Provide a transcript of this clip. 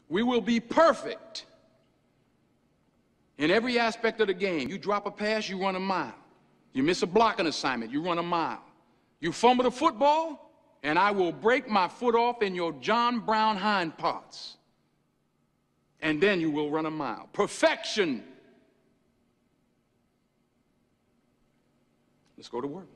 We will be perfect in every aspect of the game. You drop a pass, you run a mile. You miss a blocking assignment, you run a mile. You fumble the football, and I will break my foot off in your John Brown hind parts. And then you will run a mile. Perfection. Let's go to work.